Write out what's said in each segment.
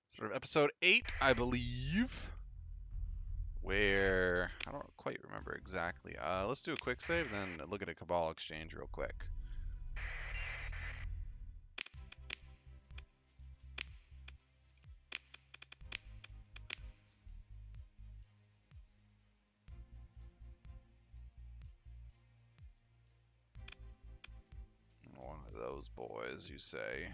sort of episode 8, I believe, where I don't quite remember exactly. Let's do a quick save, then look at a Cabal exchange real quick. One of those boys, you say.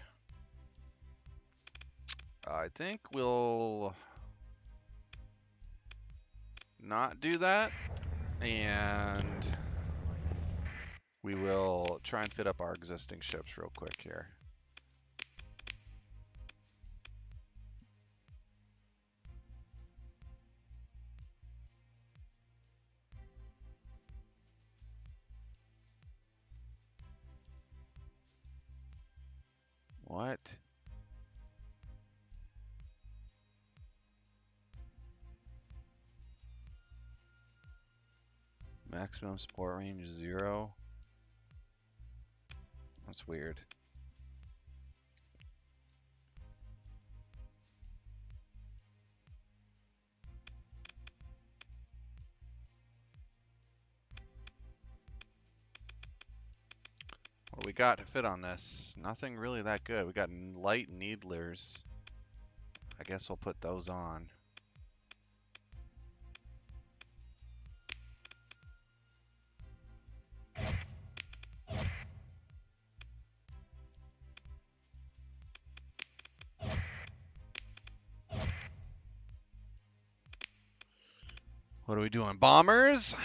I think we'll not do that, and we will try and fit up our existing ships real quick here. What? Maximum support range 0. That's weird. What do we got to fit on this? Nothing really that good. We got light needlers. I guess we'll put those on. What are we doing? Bombers?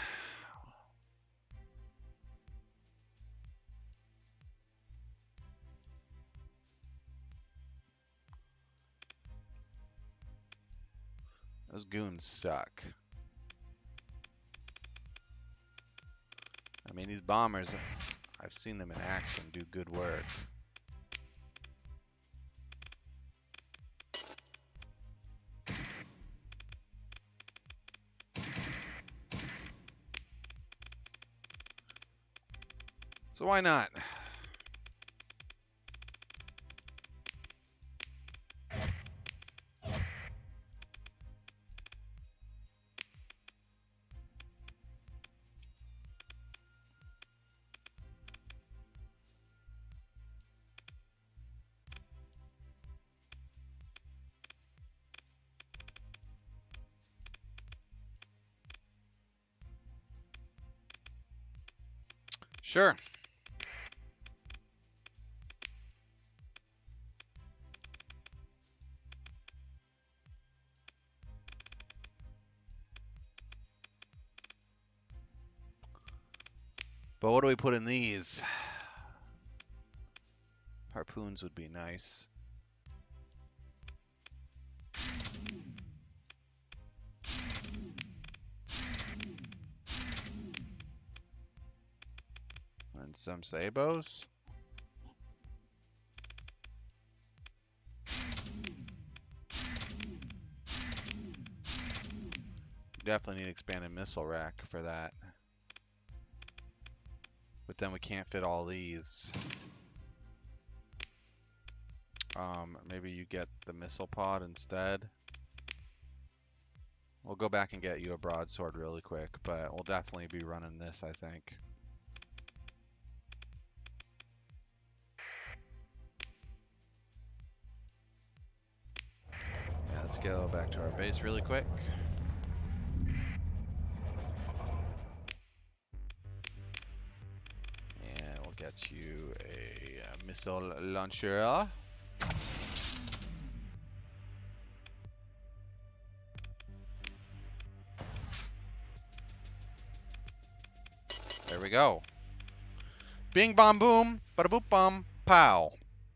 Those goons suck. I mean, these bombers, I've seen them in action do good work. So why not? Sure. But what do we put in these? Harpoons would be nice. And some sabos. Definitely need expanded missile rack for that. But then we can't fit all these. Maybe you get the missile pod instead. We'll go back and get you a broadsword really quick, but we'll definitely be running this, I think. Yeah, let's go back to our base really quick. And we'll get you a missile launcher. There we go. Bing, bom, boom, bada boop, bum, pow.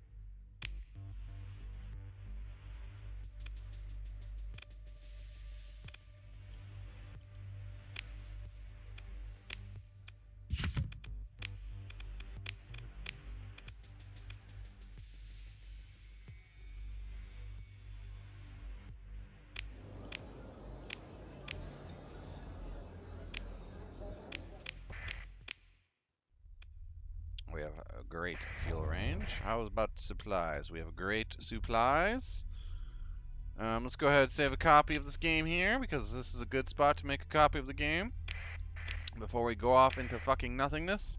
We have a great fuel range. How about supplies? We have great supplies. Let's go ahead and save a copy of this game here, because this is a good spot to make a copy of the game before we go off into fucking nothingness.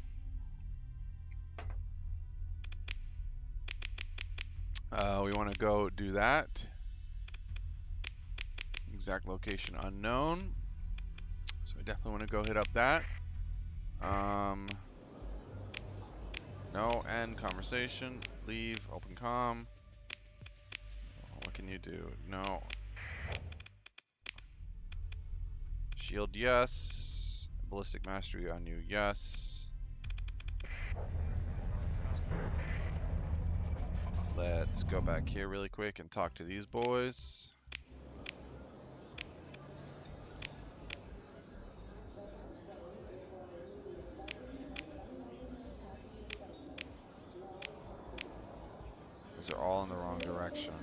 We want to go do that. Exact location unknown. So we definitely want to go hit up that. No, end conversation. Leave, open comm. What can you do? No. Shield, yes. Ballistic mastery on you, yes. Let's go back here really quick and talk to these boys. These are all in the wrong direction.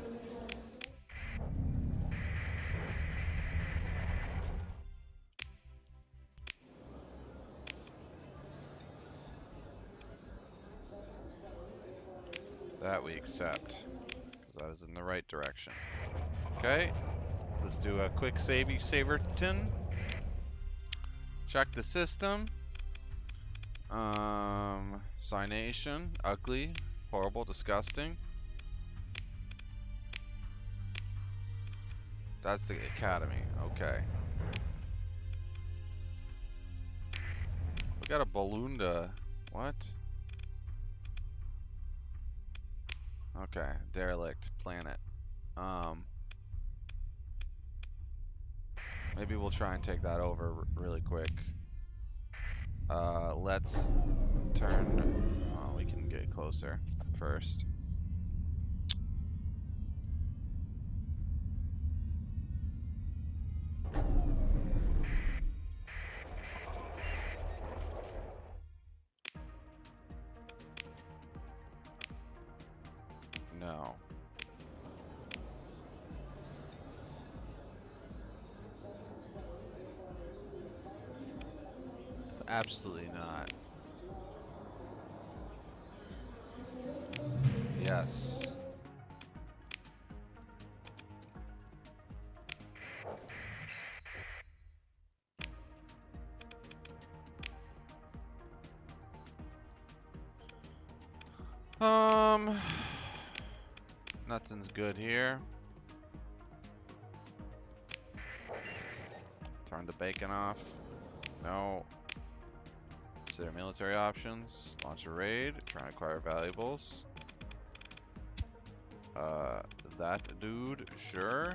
That we accept, because that is in the right direction. Okay, let's do a quick saverton. Check the system. Signation, ugly, horrible, disgusting. That's the academy, okay. We got a Balloonda, what? Okay, derelict planet. Maybe we'll try and take that over really quick. Let's turn. Oh, we can get closer first. No. Absolutely not. Yes. Nothing's good here. Turn the bacon off. No. Consider military options. Launch a raid. Try and acquire valuables. That dude, sure.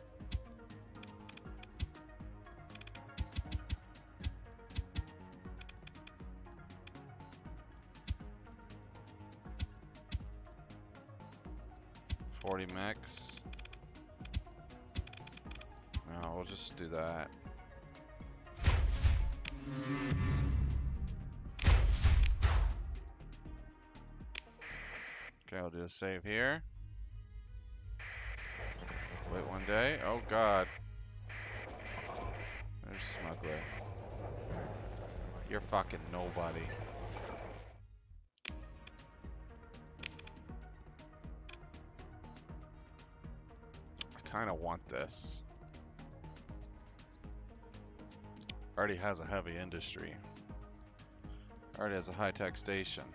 $40 mechs. No, we'll just do that. Okay, I'll do a save here. Wait one day. Oh god. There's a smuggler. You're fucking nobody. I kinda want this. Already has a heavy industry. Already has a high-tech station.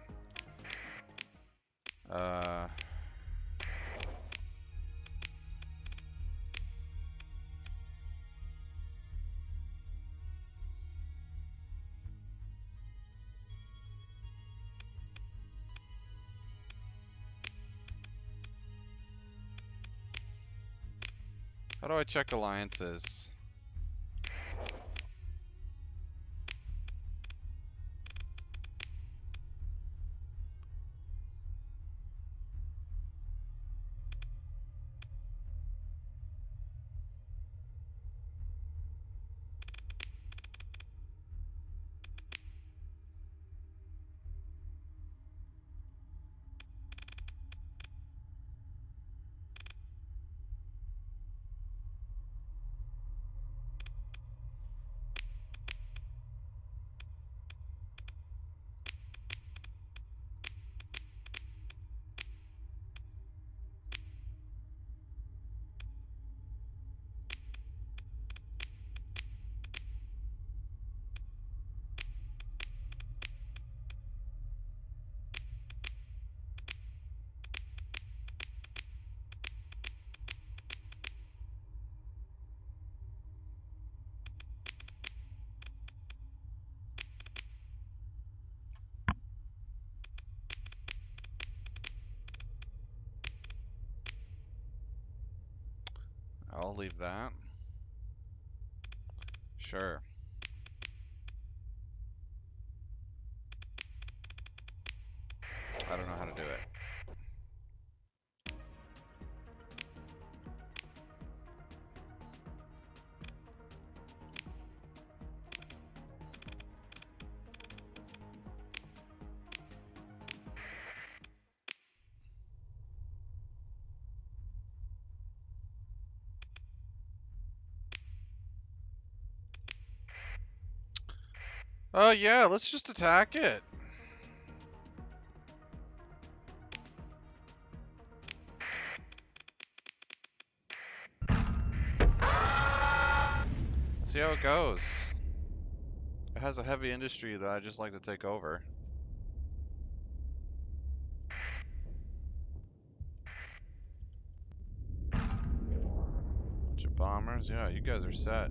How do I check alliances? I'll leave that. Sure. I don't know how to do it. Oh yeah, let's just attack it. See how it goes. It has a heavy industry that I just like to take over. Bunch of bombers. Yeah, you guys are set.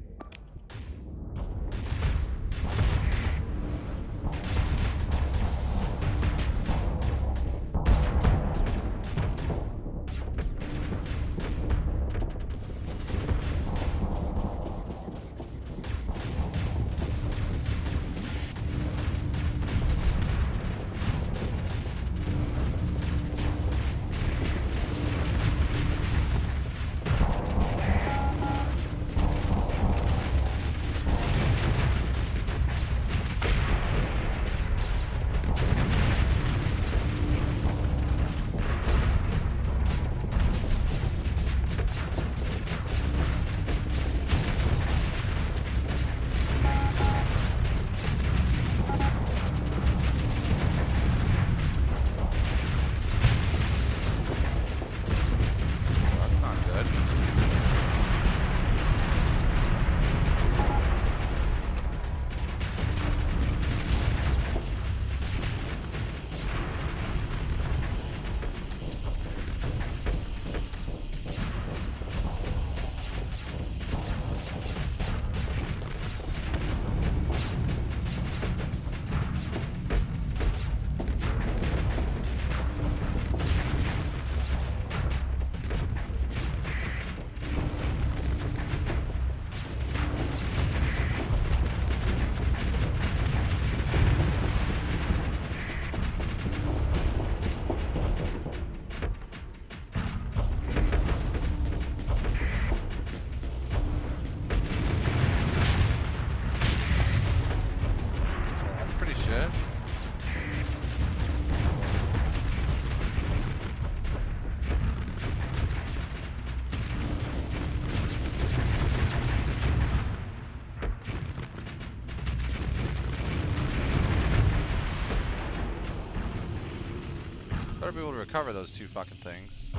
Better be able to recover those two fucking things.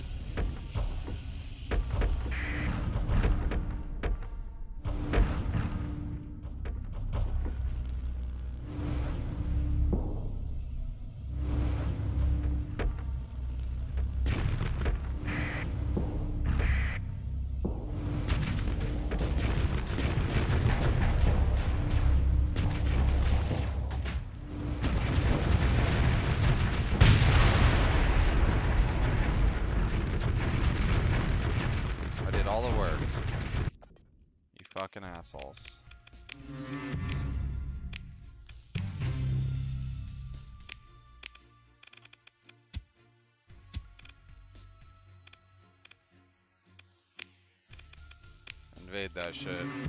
All the work. You fucking assholes. Invade that shit.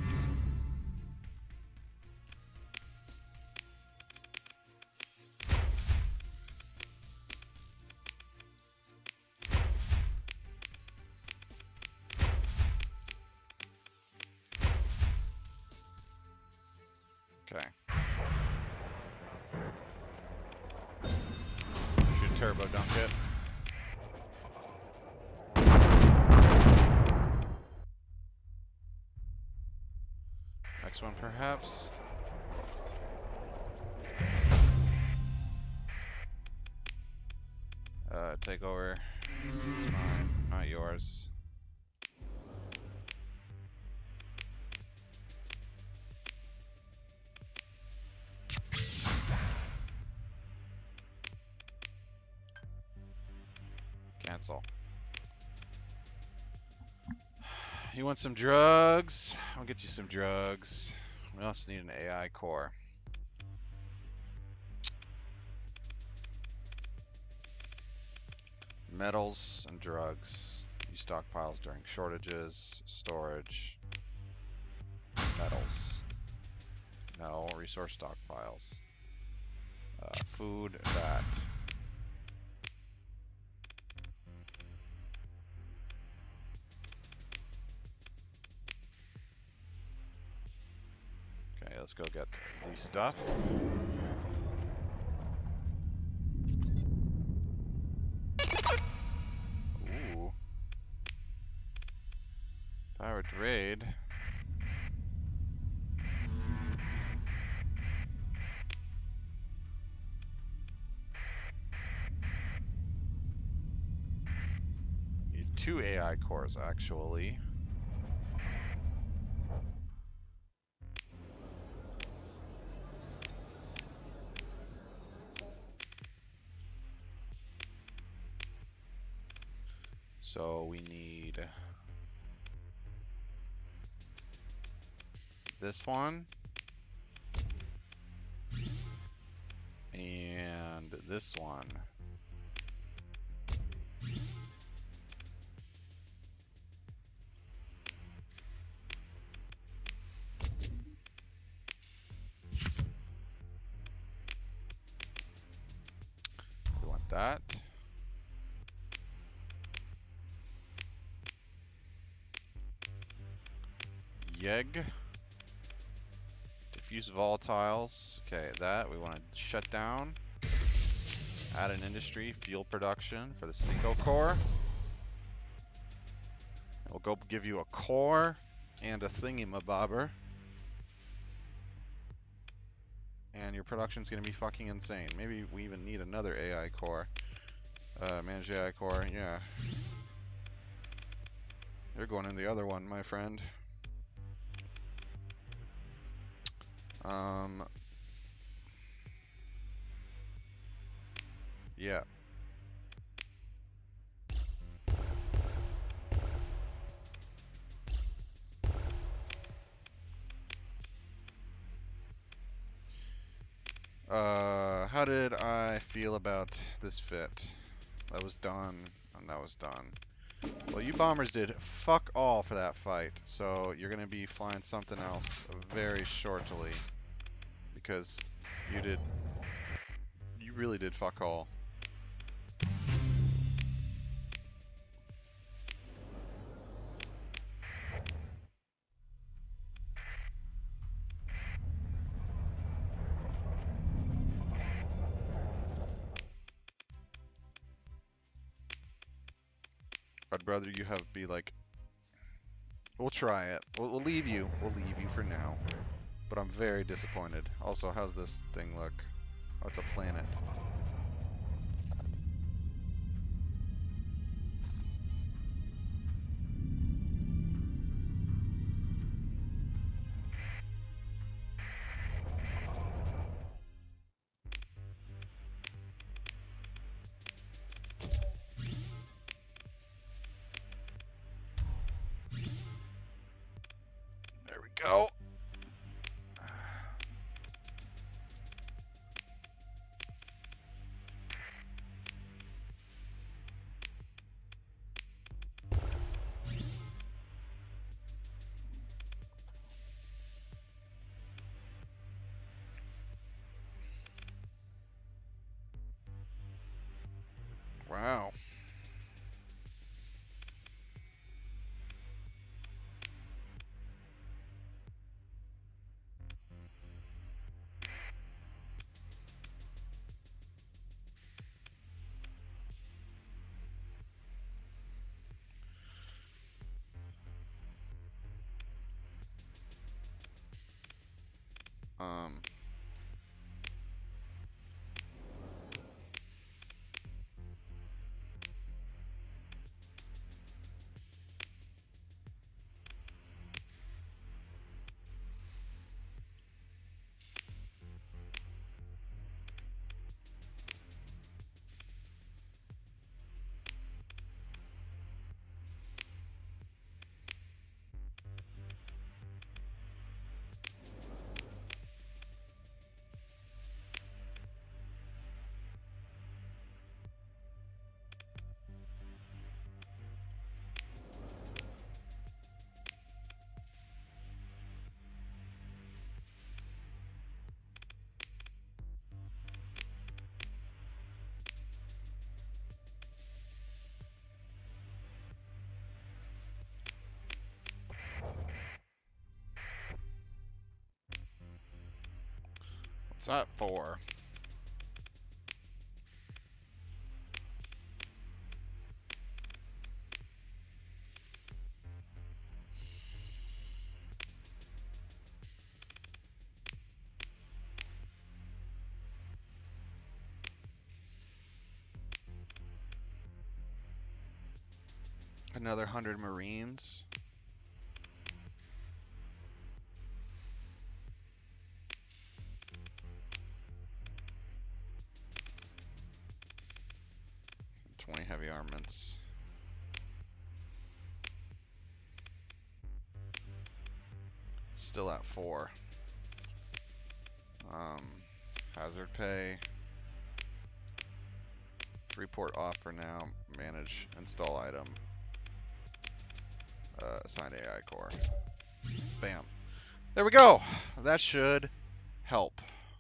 Okay. You should turbo dunk it. Next one, perhaps. Take over. It's mine, not yours. Cancel. You want some drugs? I'll get you some drugs. We also need an AI core. Metals and drugs. Use stockpiles during shortages. Storage. Metals. No, resource stockpiles. Food, that. Okay, let's go get the stuff. Ooh. Powered raid. Need 2 AI cores, actually. So we need this one and this one. We want that. Yeg. Diffuse volatiles. Okay, that we want to shut down. Add an industry, fuel production for the Cinco core. We'll go give you a core and a thingy-mabobber. And your production's gonna be fucking insane. Maybe we even need another AI core. Manage AI core, yeah. You're going in the other one, my friend. Yeah. How did I feel about this fit? That was done, and that was done. Well, you bombers did fuck all for that fight, so you're gonna be flying something else very shortly. Because you really did fuck all. I'd rather you have be like, we'll try it. We'll leave you. We'll leave you for now. But I'm very disappointed. Also, how's this thing look? Oh, it's a planet. There we go. Wow. It's at 4. Another 100 Marines. Heavy armaments. Still at 4. Hazard pay. Freeport off for now. Manage install item. Assigned AI core. Bam. There we go. That should help.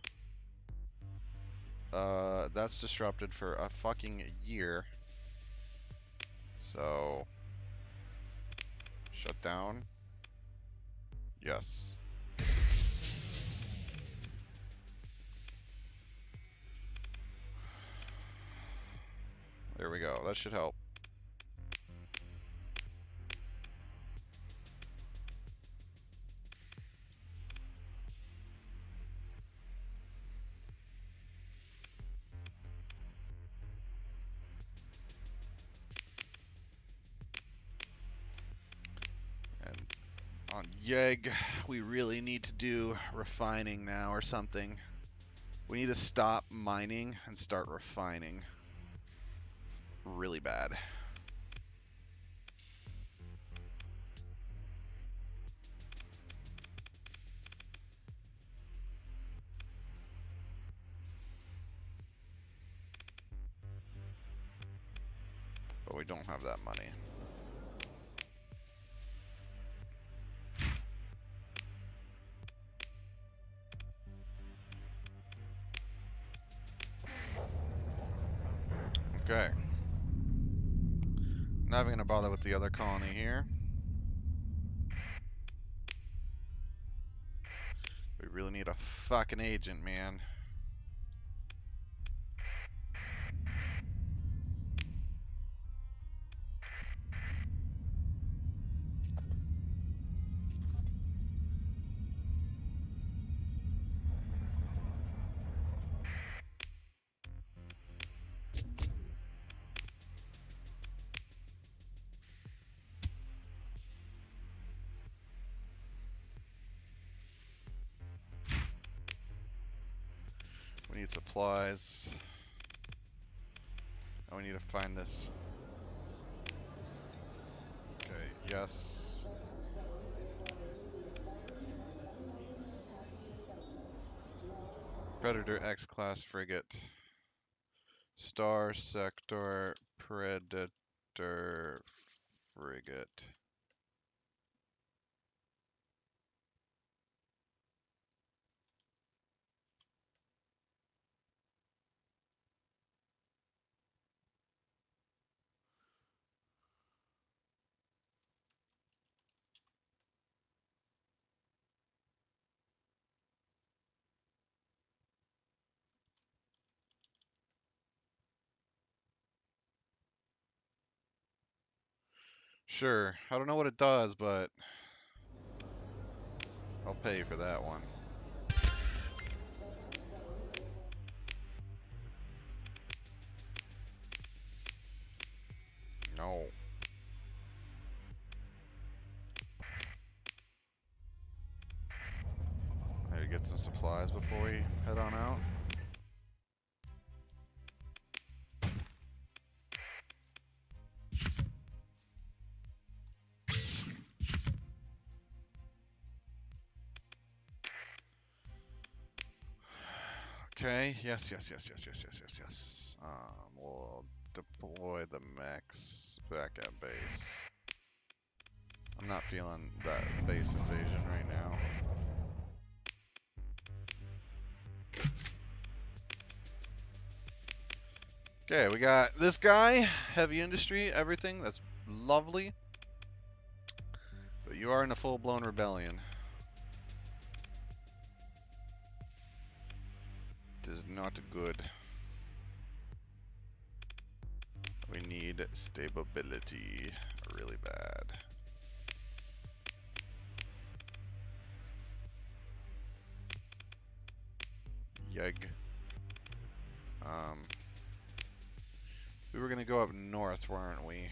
That's disrupted for a fucking year. So, shut down. Yes. There we go. That should help. And on Yegg, we really need to do refining now or something. We need to stop mining and start refining. Really bad. But we don't have that money. Okay. Not even gonna bother with the other colony here. We really need a fucking agent, man. We need supplies. And we need to find this. Okay, yes. Predator X-class frigate. Starsector Predator frigate. Sure, I don't know what it does, but I'll pay for that one. No. I need to get some supplies before we head on out. Okay, yes. We'll deploy the mechs back at base. I'm not feeling that base invasion right now. Okay, we got this guy, heavy industry, everything. That's lovely. But you are in a full-blown rebellion. It is not good. We need stability really bad. Yeg. We were gonna go up north, weren't we?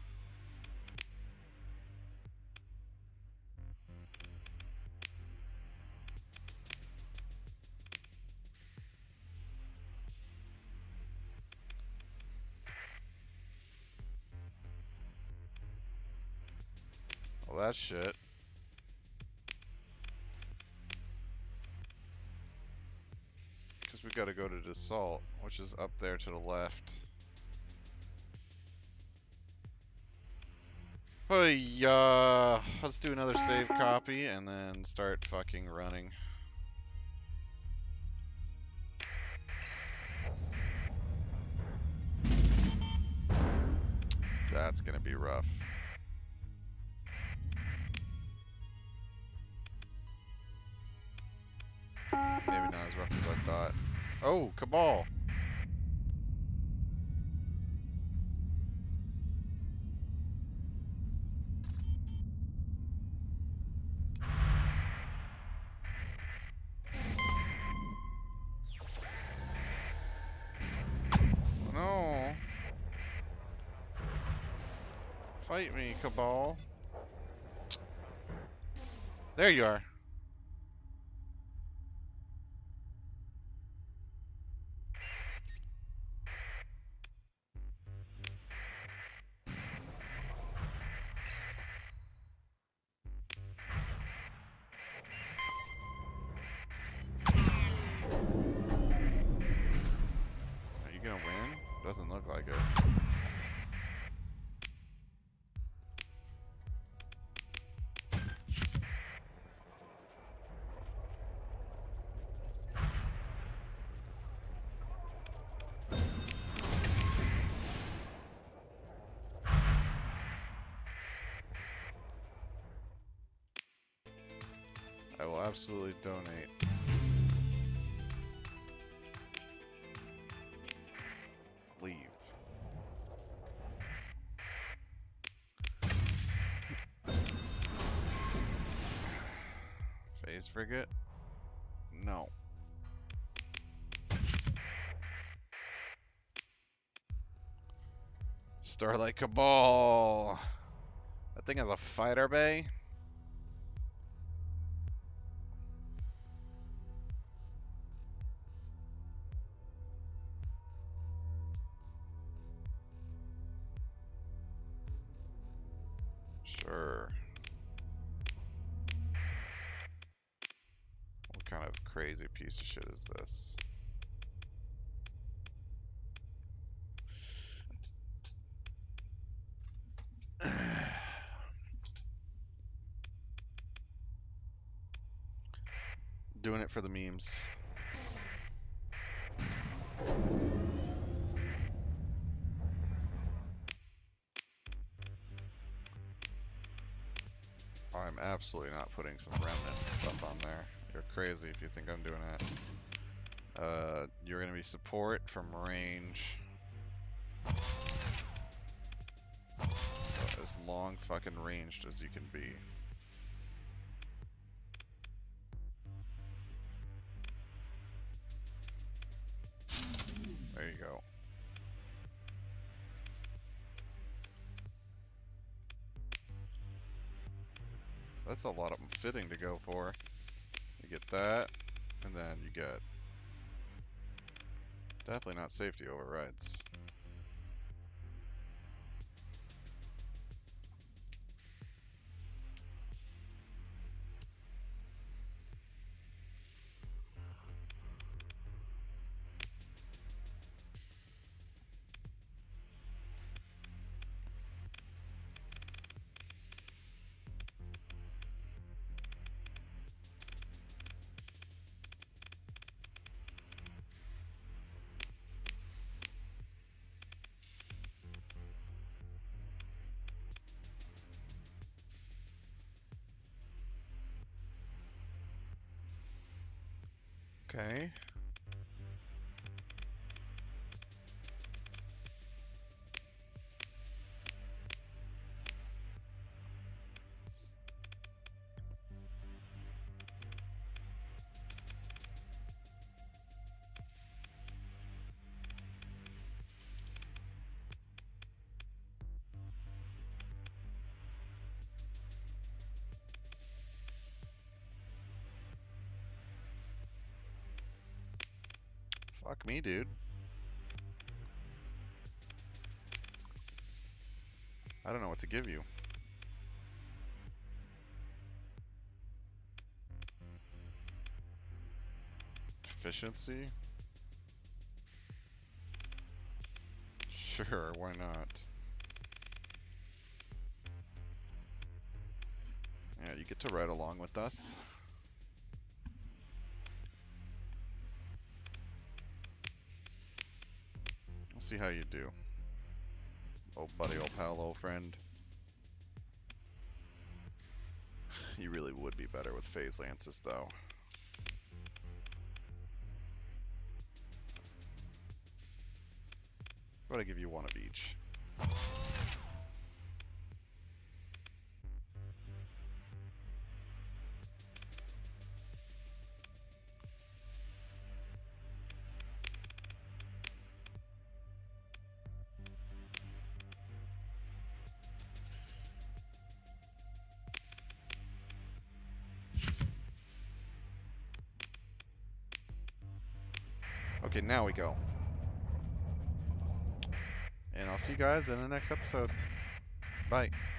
Well, that's shit. Because we gotta go to Dassault, which is up there to the left. Oh, let's do another save copy and then start fucking running. That's gonna be rough. Maybe not as rough as I thought. Oh, Cabal! No! Fight me, Cabal. There you are. Are you gonna win? Doesn't look like it. I will absolutely donate. Leave. Phase frigate? No. Starlight Cabal! That thing has a fighter bay? Sure. What kind of crazy piece of shit is this? Doing it for the memes. I'm absolutely not putting some remnant stuff on there. You're crazy if you think I'm doing that. You're gonna be support from range. So as long fucking ranged as you can be. There you go. That's a lot of fitting to go for. You get that, and then you get definitely not safety overrides. Okay. Fuck me, dude. I don't know what to give you. Efficiency? Sure, why not? Yeah, you get to ride along with us. We'll see how you do. Oh, buddy, old pal, old friend. You really would be better with phase lances, though. But I give you one of each. Okay, now we go. And I'll see you guys in the next episode. Bye.